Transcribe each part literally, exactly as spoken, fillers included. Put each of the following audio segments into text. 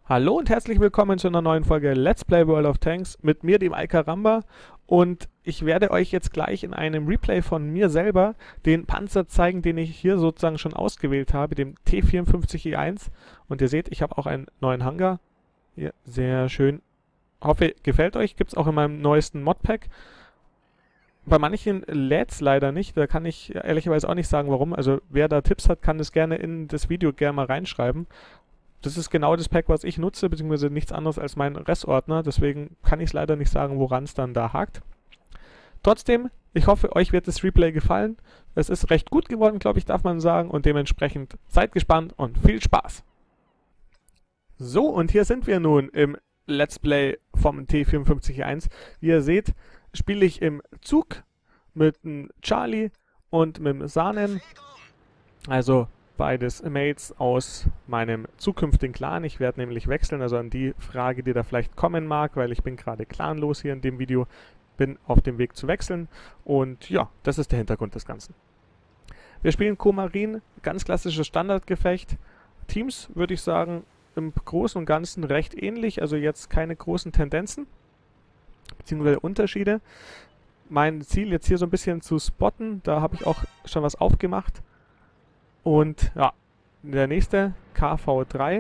Hallo und herzlich willkommen zu einer neuen Folge Let's Play World of Tanks mit mir, dem Alcaramba. Und ich werde euch jetzt gleich in einem Replay von mir selber den Panzer zeigen, den ich hier sozusagen schon ausgewählt habe, dem T vierundfünfzig E eins. Und ihr seht, ich habe auch einen neuen Hangar. Hier, sehr schön. Hoffe, gefällt euch. Gibt es auch in meinem neuesten Modpack. Bei manchen lädt es leider nicht. Da kann ich ehrlicherweise auch nicht sagen, warum. Also wer da Tipps hat, kann das gerne in das Video gerne mal reinschreiben. Das ist genau das Pack, was ich nutze, beziehungsweise nichts anderes als mein Restordner. Deswegen kann ich es leider nicht sagen, woran es dann da hakt. Trotzdem, ich hoffe, euch wird das Replay gefallen. Es ist recht gut geworden, glaube ich, darf man sagen. Und dementsprechend seid gespannt und viel Spaß. So, und hier sind wir nun im Let's Play vom T vierundfünfzig E eins. Wie ihr seht, spiele ich im Zug mit dem Charlie und mit dem Sanen. Also beides Mates aus meinem zukünftigen Clan. Ich werde nämlich wechseln, also an die Frage, die da vielleicht kommen mag, weil ich bin gerade clanlos hier in dem Video, bin auf dem Weg zu wechseln und ja, das ist der Hintergrund des Ganzen. Wir spielen Co-Marine, ganz klassisches Standardgefecht. Teams, würde ich sagen, im Großen und Ganzen recht ähnlich, also jetzt keine großen Tendenzen, beziehungsweise Unterschiede. Mein Ziel jetzt hier so ein bisschen zu spotten, da habe ich auch schon was aufgemacht. Und ja, der nächste, K V drei.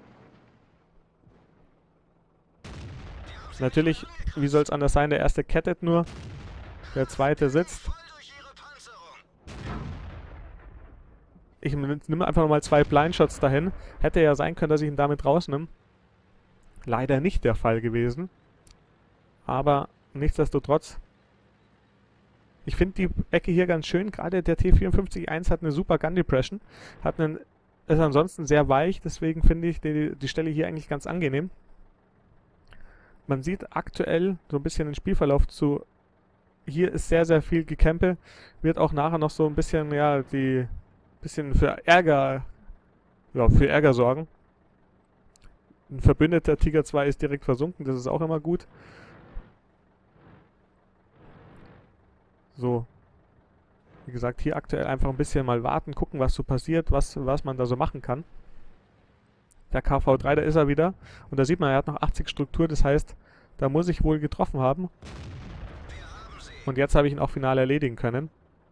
Natürlich, wie soll es anders sein, der erste kettet nur, der zweite sitzt. Ich nehme einfach nochmal zwei Blindshots dahin. Hätte ja sein können, dass ich ihn damit rausnehme. Leider nicht der Fall gewesen. Aber nichtsdestotrotz. Ich finde die Ecke hier ganz schön, gerade der T vierundfünfzig E eins hat eine super Gun Depression, hat einen, ist ansonsten sehr weich, deswegen finde ich die, die Stelle hier eigentlich ganz angenehm. Man sieht aktuell so ein bisschen den Spielverlauf zu, hier ist sehr sehr viel Gecampe, wird auch nachher noch so ein bisschen, ja, die, bisschen für Ärger, ja, für Ärger sorgen. Ein verbündeter Tiger zwei ist direkt versunken, das ist auch immer gut. So, wie gesagt, hier aktuell einfach ein bisschen mal warten, gucken, was so passiert, was, was man da so machen kann. Der K V drei, da ist er wieder. Und da sieht man, er hat noch achtzig Struktur, das heißt, da muss ich wohl getroffen haben. Und jetzt habe ich ihn auch final erledigen können.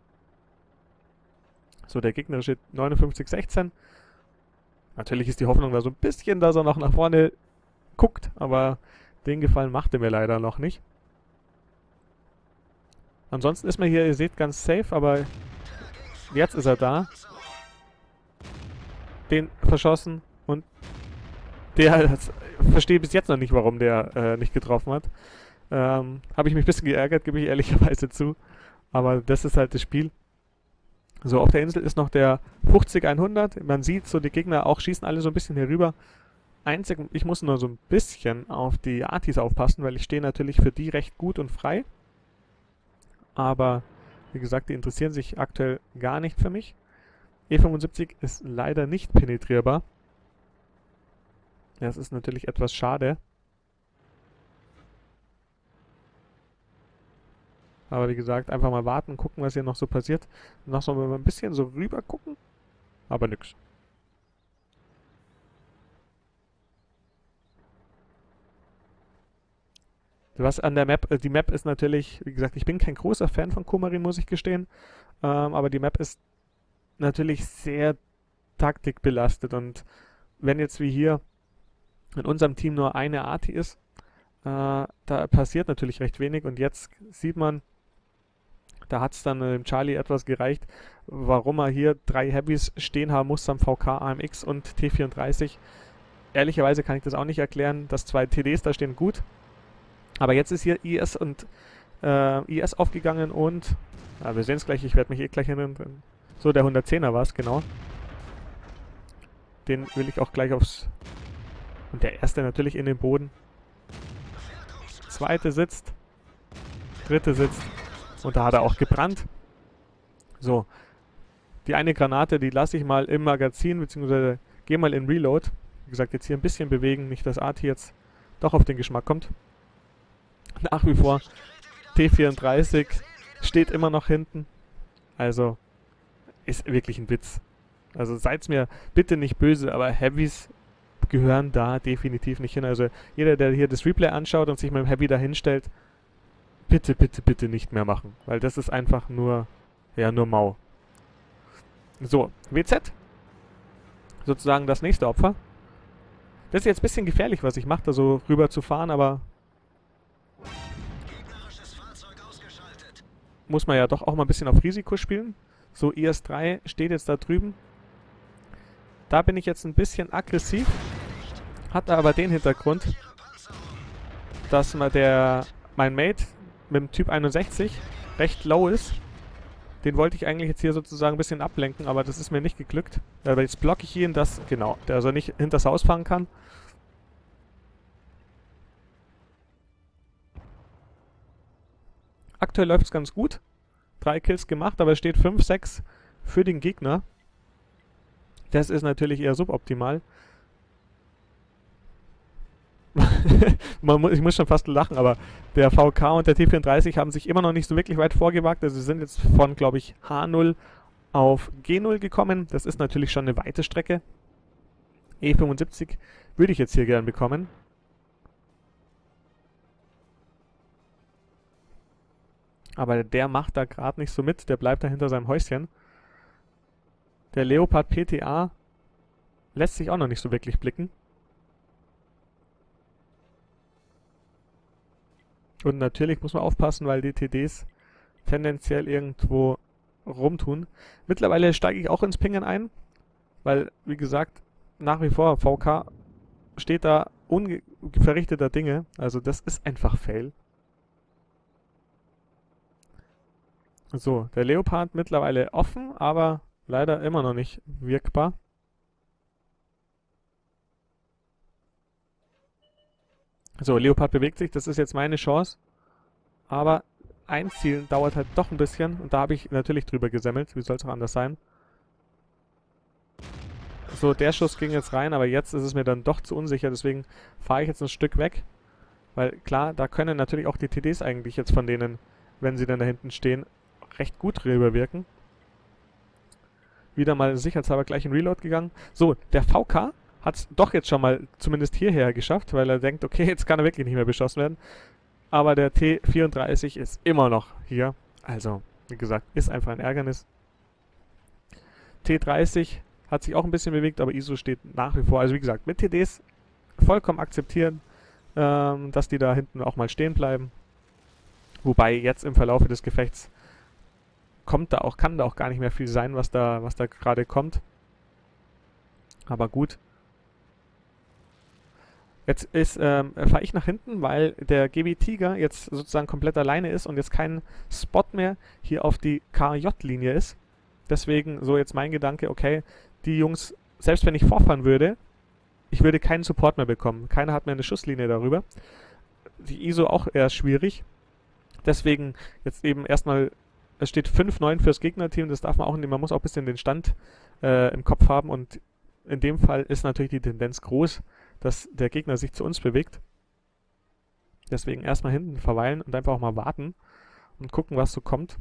So, der Gegner steht neunundfünfzig sechzehn. Natürlich ist die Hoffnung da so ein bisschen, dass er noch nach vorne guckt, aber den Gefallen macht er mir leider noch nicht. Ansonsten ist man hier, ihr seht, ganz safe, aber jetzt ist er da. Den verschossen und der verstehe bis jetzt noch nicht, warum der äh, nicht getroffen hat. Ähm, Habe ich mich ein bisschen geärgert, gebe ich ehrlicherweise zu. Aber das ist halt das Spiel. So, auf der Insel ist noch der fünfzig hundert. Man sieht so, die Gegner auch schießen alle so ein bisschen hier rüber. Einzig, ich muss nur so ein bisschen auf die Artis aufpassen, weil ich stehe natürlich für die recht gut und frei. Aber, wie gesagt, die interessieren sich aktuell gar nicht für mich. E fünfundsiebzig ist leider nicht penetrierbar. Das ist natürlich etwas schade. Aber wie gesagt, einfach mal warten, gucken, was hier noch so passiert. Noch so ein bisschen so rüber gucken. Aber nix. Was an der Map, die Map ist natürlich, wie gesagt, ich bin kein großer Fan von Co-Marine, muss ich gestehen, ähm, aber die Map ist natürlich sehr taktikbelastet und wenn jetzt wie hier in unserem Team nur eine Arti ist, äh, da passiert natürlich recht wenig und jetzt sieht man, da hat es dann dem Charlie etwas gereicht, warum er hier drei Heavys stehen haben muss am V K, A M X und T vierunddreißig. Ehrlicherweise kann ich das auch nicht erklären, dass zwei T Ds da stehen, gut. Aber jetzt ist hier I S und äh, I S aufgegangen und ja, wir sehen es gleich, ich werde mich eh gleich erinnern. So, der hundertzehner war es, genau. Den will ich auch gleich aufs... Und der erste natürlich in den Boden. Zweite sitzt. Dritte sitzt. Und da hat er auch gebrannt. So. Die eine Granate, die lasse ich mal im Magazin, beziehungsweise gehe mal in Reload. Wie gesagt, jetzt hier ein bisschen bewegen, nicht dass Arti jetzt doch auf den Geschmack kommt. Nach wie vor T vierunddreißig steht immer noch hinten. Also ist wirklich ein Witz. Also seid's mir bitte nicht böse, aber Heavys gehören da definitiv nicht hin. Also jeder, der hier das Replay anschaut und sich mit dem Heavy da hinstellt, bitte, bitte, bitte nicht mehr machen. Weil das ist einfach nur, ja, nur mau. So, W Z. Sozusagen das nächste Opfer. Das ist jetzt ein bisschen gefährlich, was ich mache, da so rüber zu fahren, aber muss man ja doch auch mal ein bisschen auf Risiko spielen. So, I S drei steht jetzt da drüben. Da bin ich jetzt ein bisschen aggressiv. Hat aber den Hintergrund, dass man der, mein Mate mit dem Typ einundsechzig recht low ist. Den wollte ich eigentlich jetzt hier sozusagen ein bisschen ablenken, aber das ist mir nicht geglückt. Aber jetzt blocke ich ihn, dass, genau, der also nicht hinters Haus fahren kann. Aktuell läuft es ganz gut. Drei Kills gemacht, aber es steht fünf sechs für den Gegner. Das ist natürlich eher suboptimal. Man muss, ich muss schon fast lachen, aber der V K und der T vierunddreißig haben sich immer noch nicht so wirklich weit vorgewagt. Also sie sind jetzt von, glaube ich, H null auf G null gekommen. Das ist natürlich schon eine weite Strecke. E fünfundsiebzig würde ich jetzt hier gern bekommen. Aber der macht da gerade nicht so mit. Der bleibt da hinter seinem Häuschen. Der Leopard P T A lässt sich auch noch nicht so wirklich blicken. Und natürlich muss man aufpassen, weil die T Ds tendenziell irgendwo rumtun. Mittlerweile steige ich auch ins Pingen ein, weil, wie gesagt, nach wie vor V K steht da unverrichteter Dinge. Also das ist einfach Fail. So, der Leopard mittlerweile offen, aber leider immer noch nicht wirkbar. So, Leopard bewegt sich, das ist jetzt meine Chance. Aber einzielen dauert halt doch ein bisschen und da habe ich natürlich drüber gesemmelt. Wie soll es auch anders sein? So, der Schuss ging jetzt rein, aber jetzt ist es mir dann doch zu unsicher, deswegen fahre ich jetzt ein Stück weg. Weil klar, da können natürlich auch die T Ds eigentlich jetzt von denen, wenn sie dann da hinten stehen, recht gut drüber wirken. Wieder mal sicherheitshalber gleich in Reload gegangen. So, der V K hat es doch jetzt schon mal zumindest hierher geschafft, weil er denkt, okay, jetzt kann er wirklich nicht mehr beschossen werden. Aber der T vierunddreißig ist immer noch hier. Also, wie gesagt, ist einfach ein Ärgernis. T dreißig hat sich auch ein bisschen bewegt, aber I S O steht nach wie vor. Also wie gesagt, mit T Ds vollkommen akzeptieren, ähm, dass die da hinten auch mal stehen bleiben. Wobei jetzt im Verlauf des Gefechts kommt da auch, kann da auch gar nicht mehr viel sein, was da, was da gerade kommt. Aber gut. Jetzt ist, ähm, fahre ich nach hinten, weil der G B Tiger jetzt sozusagen komplett alleine ist und jetzt kein Spot mehr hier auf die K J-Linie ist. Deswegen so jetzt mein Gedanke, okay, die Jungs, selbst wenn ich vorfahren würde, ich würde keinen Support mehr bekommen. Keiner hat mehr eine Schusslinie darüber. Die I S O auch eher schwierig. Deswegen jetzt eben erstmal, es steht fünf neun fürs Gegnerteam, das darf man auch nicht, man muss auch ein bisschen den Stand äh, im Kopf haben und in dem Fall ist natürlich die Tendenz groß, dass der Gegner sich zu uns bewegt. Deswegen erstmal hinten verweilen und einfach auch mal warten und gucken, was so kommt.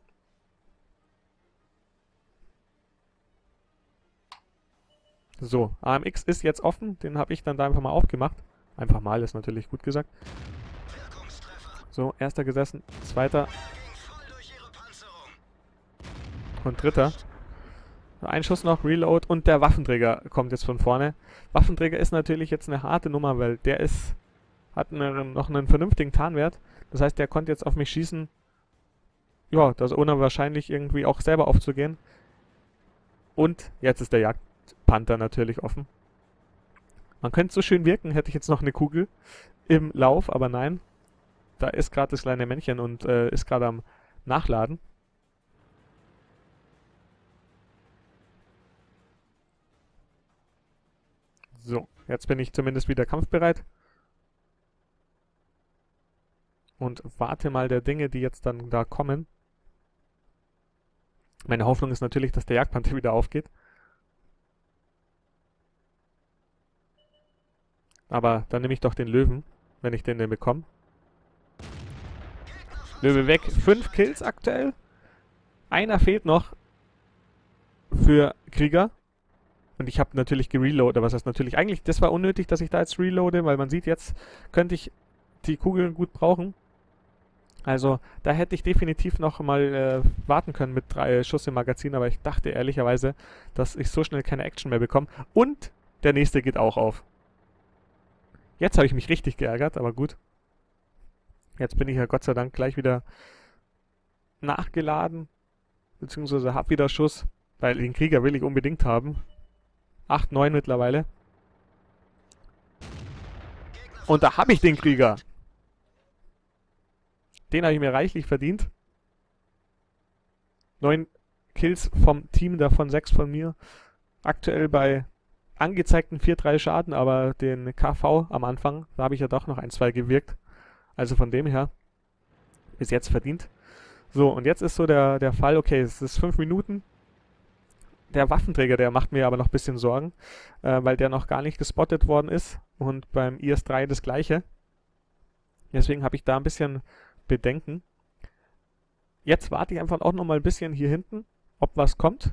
So, A M X ist jetzt offen, den habe ich dann da einfach mal aufgemacht. Einfach mal ist natürlich gut gesagt. So, erster gesessen, zweiter und dritter. Ein Schuss noch, Reload und der Waffenträger kommt jetzt von vorne. Waffenträger ist natürlich jetzt eine harte Nummer, weil der ist, hat eine, noch einen vernünftigen Tarnwert. Das heißt, der konnte jetzt auf mich schießen. Ja, das ist unwahrscheinlich irgendwie auch selber aufzugehen. Und jetzt ist der Jagdpanther natürlich offen. Man könnte so schön wirken, hätte ich jetzt noch eine Kugel im Lauf, aber nein. Da ist gerade das kleine Männchen und äh, ist gerade am Nachladen. So, jetzt bin ich zumindest wieder kampfbereit. Und warte mal der Dinge, die jetzt dann da kommen. Meine Hoffnung ist natürlich, dass der Jagdpanther wieder aufgeht. Aber dann nehme ich doch den Löwen, wenn ich den denn bekomme. Löwe weg. Fünf Kills aktuell. Einer fehlt noch für Krieger. Und ich habe natürlich gereloadet, was heißt natürlich, eigentlich, das war unnötig, dass ich da jetzt reloade, weil man sieht, jetzt könnte ich die Kugeln gut brauchen. Also da hätte ich definitiv noch mal äh, warten können mit drei Schuss im Magazin, aber ich dachte ehrlicherweise, dass ich so schnell keine Action mehr bekomme. Und der nächste geht auch auf. Jetzt habe ich mich richtig geärgert, aber gut. Jetzt bin ich ja Gott sei Dank gleich wieder nachgeladen, beziehungsweise habe wieder Schuss, weil den Krieger will ich unbedingt haben. acht, neun mittlerweile. Und da habe ich den Krieger. Den habe ich mir reichlich verdient. neun Kills vom Team, davon sechs von mir. Aktuell bei angezeigten vier drei Schaden, aber den K V am Anfang, da habe ich ja doch noch ein, zwei gewirkt. Also von dem her, bis jetzt verdient. So, und jetzt ist so der, der Fall, okay, es ist fünf Minuten. Der Waffenträger, der macht mir aber noch ein bisschen Sorgen, äh, weil der noch gar nicht gespottet worden ist. Und beim I S drei das gleiche. Deswegen habe ich da ein bisschen Bedenken. Jetzt warte ich einfach auch noch mal ein bisschen hier hinten, ob was kommt.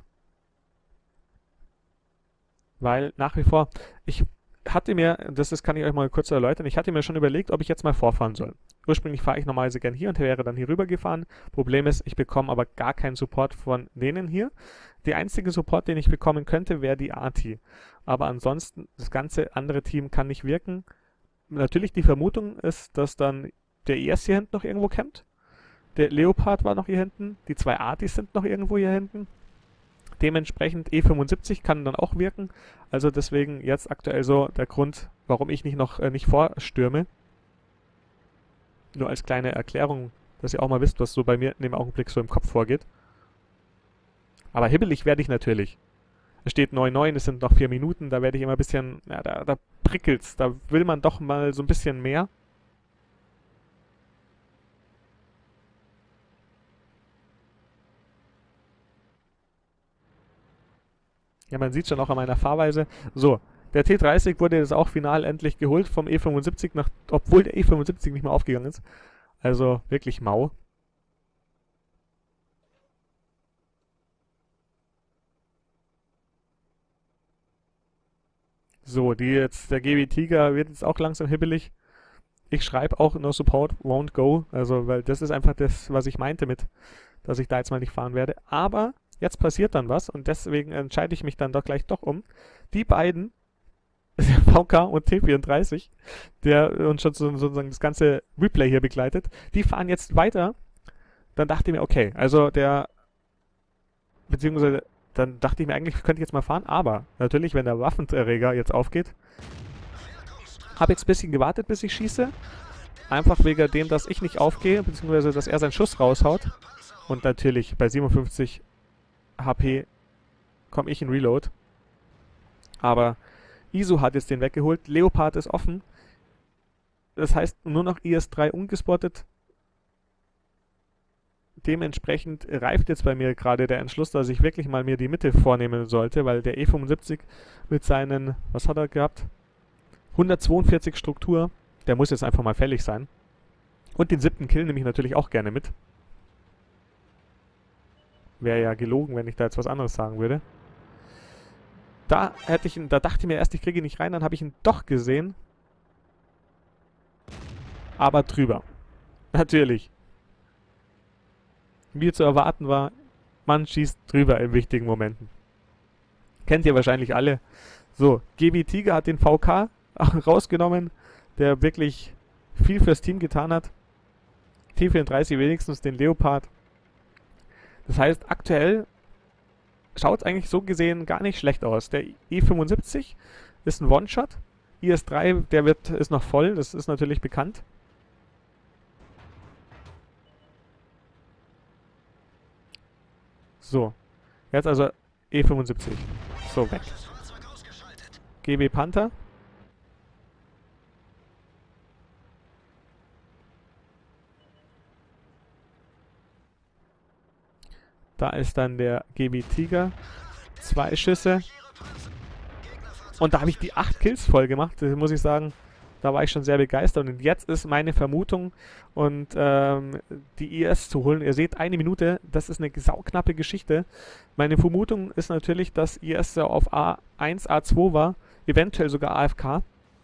Weil nach wie vor, ich hatte mir, das ist, kann ich euch mal kurz erläutern, ich hatte mir schon überlegt, ob ich jetzt mal vorfahren soll. Ursprünglich fahre ich normalerweise gern hier und wäre dann hier rüber gefahren. Problem ist, ich bekomme aber gar keinen Support von denen hier. Der einzige Support, den ich bekommen könnte, wäre die Arti. Aber ansonsten, das ganze andere Team kann nicht wirken. Natürlich die Vermutung ist, dass dann der E S hier hinten noch irgendwo campt. Der Leopard war noch hier hinten. Die zwei Artis sind noch irgendwo hier hinten. Dementsprechend E fünfundsiebzig kann dann auch wirken. Also deswegen jetzt aktuell so der Grund, warum ich nicht noch äh, nicht vorstürme. Nur als kleine Erklärung, dass ihr auch mal wisst, was so bei mir in dem Augenblick so im Kopf vorgeht. Aber hibbelig werde ich natürlich. Es steht neun neun, es sind noch vier Minuten, da werde ich immer ein bisschen, ja, da, da prickelt's. Da will man doch mal so ein bisschen mehr. Ja, man sieht schon auch an meiner Fahrweise. So, der T dreißig wurde jetzt auch final endlich geholt vom E fünfundsiebzig, nach, obwohl der E fünfundsiebzig nicht mehr aufgegangen ist. Also wirklich mau. So, die jetzt, der G W Tiger wird jetzt auch langsam hibbelig. Ich schreibe auch No Support Won't Go, also weil das ist einfach das, was ich meinte mit, dass ich da jetzt mal nicht fahren werde. Aber jetzt passiert dann was und deswegen entscheide ich mich dann doch gleich doch um. Die beiden, V K und T vierunddreißig, der uns schon sozusagen das ganze Replay hier begleitet, die fahren jetzt weiter. Dann dachte ich mir, okay, also der, beziehungsweise dann dachte ich mir eigentlich, könnte ich jetzt mal fahren, aber natürlich, wenn der Waffenträger jetzt aufgeht, habe jetzt ein bisschen gewartet, bis ich schieße. Einfach wegen dem, dass ich nicht aufgehe, beziehungsweise dass er seinen Schuss raushaut. Und natürlich bei siebenundfünfzig H P komme ich in Reload. Aber Isu hat jetzt den weggeholt. Leopard ist offen. Das heißt, nur noch I S drei ungespottet. Dementsprechend reift jetzt bei mir gerade der Entschluss, dass ich wirklich mal mir die Mitte vornehmen sollte, weil der E fünfundsiebzig mit seinen, was hat er gehabt? hundertzweiundvierzig Struktur, der muss jetzt einfach mal fällig sein. Und den siebten Kill nehme ich natürlich auch gerne mit. Wäre ja gelogen, wenn ich da jetzt was anderes sagen würde. Da hätte ich ihn, da dachte ich mir erst, ich kriege ihn nicht rein, dann habe ich ihn doch gesehen. Aber drüber. Natürlich. Wie zu erwarten war, man schießt drüber in wichtigen Momenten. Kennt ihr wahrscheinlich alle. So, G W Tiger hat den V K rausgenommen, der wirklich viel fürs Team getan hat. T vierunddreißig wenigstens den Leopard. Das heißt, aktuell schaut es eigentlich so gesehen gar nicht schlecht aus. Der E fünfundsiebzig ist ein One-Shot. I S drei, der wird, ist noch voll, das ist natürlich bekannt. So, jetzt also E fünfundsiebzig. So, weg. G W Panther. Da ist dann der G W Tiger. Zwei Schüsse. Und da habe ich die acht Kills voll gemacht. Das muss ich sagen, Da war ich schon sehr begeistert und jetzt ist meine Vermutung, und ähm, die I S zu holen. Ihr seht, eine Minute, das ist eine sauknappe Geschichte. Meine Vermutung ist natürlich, dass I S ja auf A eins, A zwei war, eventuell sogar A F K.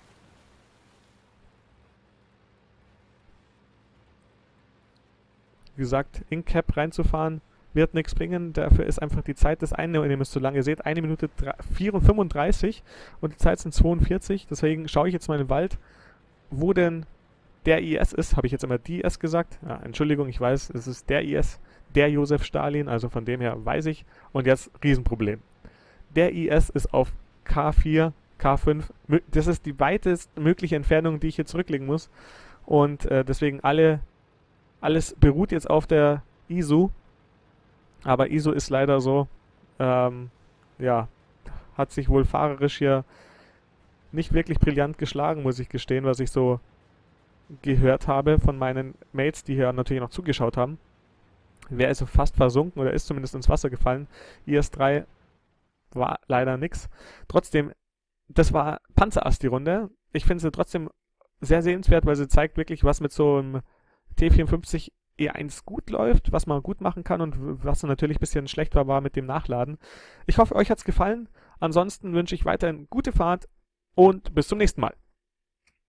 Wie gesagt, in Cap reinzufahren wird nichts bringen, dafür ist einfach die Zeit des Einnehmens zu lang. Ihr seht, eine Minute fünfunddreißig und die Zeit sind zweiundvierzig, deswegen schaue ich jetzt mal in den Wald, wo denn der I S ist. Habe ich jetzt immer die I S gesagt? Ja, Entschuldigung, ich weiß, es ist der I S, der Josef Stalin, also von dem her weiß ich. Und jetzt Riesenproblem. Der I S ist auf K vier, K fünf, das ist die weitest mögliche Entfernung, die ich hier zurücklegen muss. Und äh, deswegen alle, alles beruht jetzt auf der I S U. Aber I S U ist leider so, ähm, ja, hat sich wohl fahrerisch hier nicht wirklich brillant geschlagen, muss ich gestehen, was ich so gehört habe von meinen Mates, die hier natürlich noch zugeschaut haben. Wer ist so fast versunken oder ist zumindest ins Wasser gefallen. I S drei war leider nix. Trotzdem, das war Panzerass die Runde. Ich finde sie trotzdem sehr sehenswert, weil sie zeigt wirklich, was mit so einem T vierundfünfzig E eins gut läuft, was man gut machen kann und was natürlich ein bisschen schlecht war, war mit dem Nachladen. Ich hoffe, euch hat es gefallen. Ansonsten wünsche ich weiterhin gute Fahrt und bis zum nächsten Mal.